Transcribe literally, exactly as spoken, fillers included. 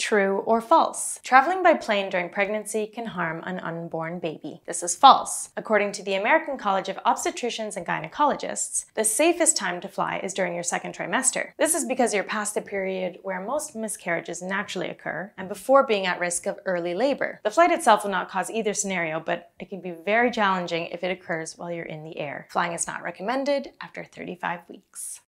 True or false? Traveling by plane during pregnancy can harm an unborn baby. This is false. According to the American College of Obstetricians and Gynaecologists, the safest time to fly is during your second trimester. This is because you're past the period where most miscarriages naturally occur and before being at risk of early labor. The flight itself will not cause either scenario, but it can be very challenging if it occurs while you're in the air. Flying is not recommended after thirty-five weeks.